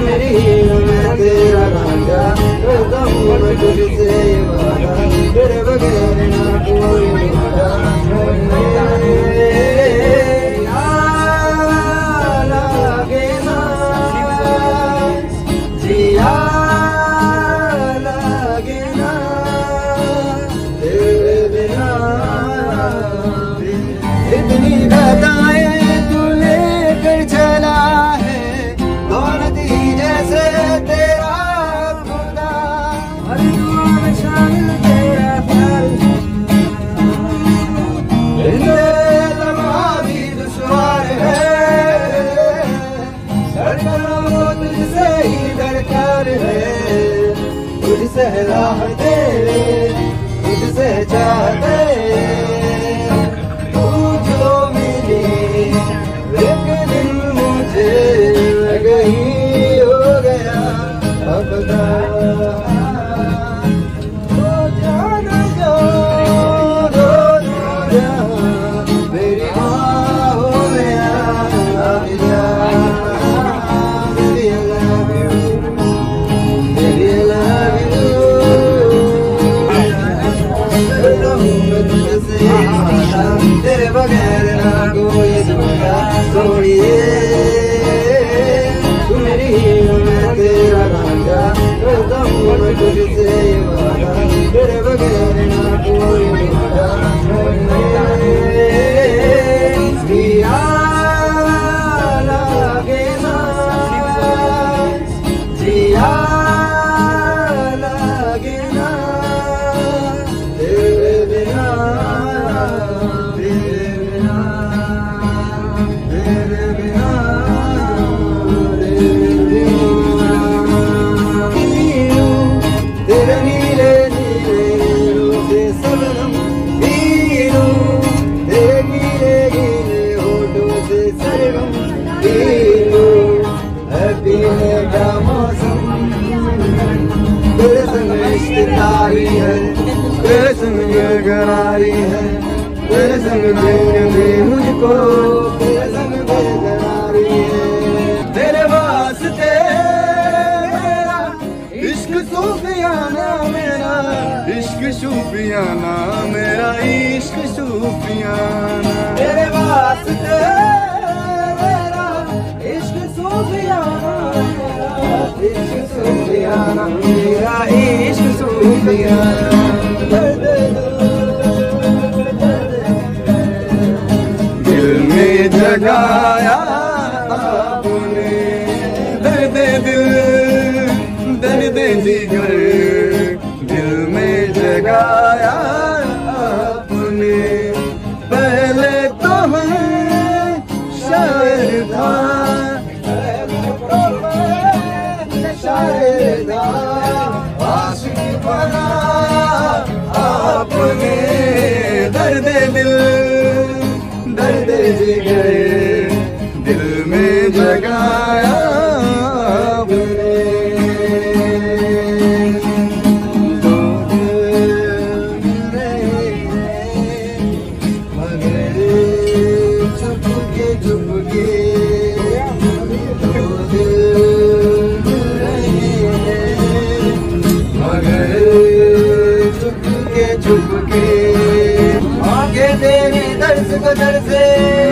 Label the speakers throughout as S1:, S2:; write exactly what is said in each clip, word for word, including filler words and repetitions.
S1: मेरी मैं तेरा राजा, करता हूँ मैं तुझसे वादा, तेरे बगैर ना कोई मेरा। लागे ना जिया लागे ना तेरे बिना, इतनी घटाएं तू लेकर चला है, दौलत ही जैसे तेरा खुदा, हर दुआ में शामिल तेरा प्यार, लम्हा भी दुश्वार है, धड़कनों तुझसे ही दरकार है, तुझसे राहते तुझसे चाहते, तू जो मिली एक दिन मुझे कहीं हो गया अपना, ओ जाना जो दो जा मेरी माँ हो गया अभिजा, मेरी love you, मेरी love you, करता हूँ मैं तुझसे वादा, तेरे बगैर ना कोई दूसरा, छोड़िए तू मेरी मैं तेरा राजा, करता हूँ मैं तुझसे वादा, तेरे बगैर ना कोई दूसरा, जिया लागे ना जिया लागे ना तेरे बिना, तेरे बिना, तेरे बिना, तेरे बिना, तेरे नीले नीले रोज़े सबनम, पीलू तेरे नीले नीले होठों से सरगम, पीलू है पीने का मौसम, तेरे संग इश्क तारी है, तेरे संग ये करारी है, तेरे संग देंगे मुझको, तेरे संग बेकरारी है, तेरे वास्ते मेरा इश्क सूफियाना, मेरा इश्क सूफियाना, मेरा इश्क सूफियाना, तेरे वास्ते मेरा इश्क सूफियाना, इश्क सूफियाना, मेरा इश्क सूफियाना, दिल में जगाया आपने दर्द दिल, दर्द जिगर, दिल में जगाया आपने, पहले तो हम शायर था, शायर था, आशिक बना आपने, दर्द दिल, दर्द जिगर, दिल में जगाया आपने, दो दिल मगर चुपके चुपके, दो दिल मगर चुपके चुपके, आगे तेरे दर्द को दर से,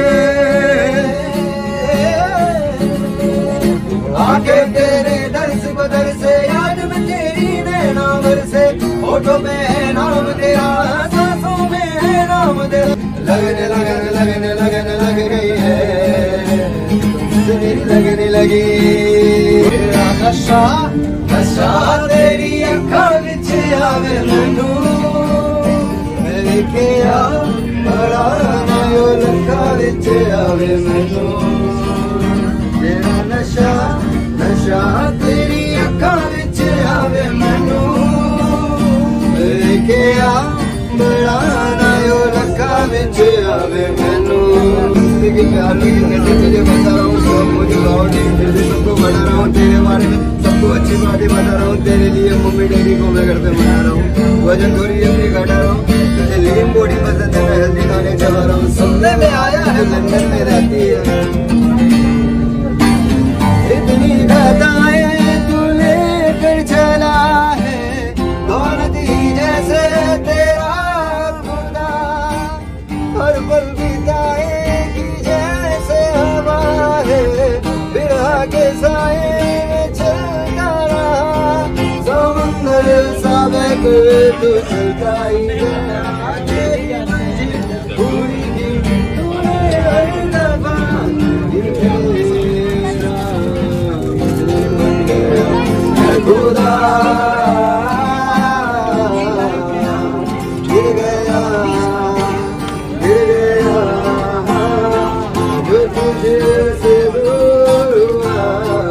S1: आगे तेरे दर्द को दर से, याद में तेरी नैनावर से, होठों में है नाम तेरा, सांसों में है नाम तेरा, लगने लगने लगने लगने लग गई है, तुझसे लगने लगी, तेरा नशा नशा तेरी अखां विच आवे मैनू, मेरे किया बड़ा नयो लखा विच आवे मैनू, तेरा नशा नशा तेरी अखां विच आवे मैनू, मेरे किया बड़ा नयो लखा विच आवे मैनू, जिंदगी प्यार की कैसे तुझे बता रहा हूँ, सब मुझे गाँव फिर भी सबको बता रहा हूँ, तेरे बारे में सबको अच्छी बातें बता रहा हूँ, तेरे लिए मम्मी डैडी को मैं घर पे मना रहा हूँ, वजन थोड़ी अपनी घटा रहा हूँ, तुझे लीन बॉडी पसंद है, मैं हल्दी खाने चला रहा हूँ, सुनने में आया है लंदन में रहती है, इतनी घटाएं साए में चलता रहा, समुंदर सा बहकर तू चलता ही गया। तेरी मंजिल पूरी की तूने हर दफा दिल मेरा बन गया। मैं खुदा गिर गया गिर गया जो तुझसे दूर हुआ,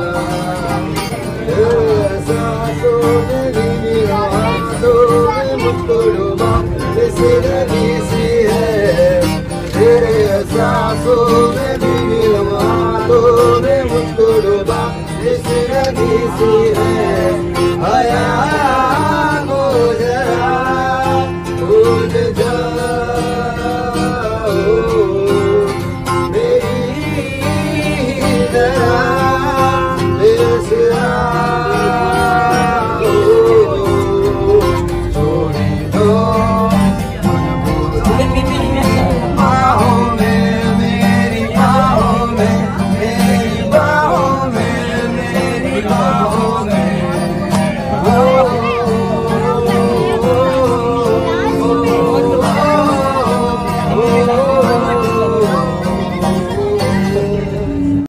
S1: सांसों में भी हाथों में मुझको डूबा जैसे नदी सी है, तेरे सांसों में भी हाथों में मुझको डूबा जैसे नदी सी है।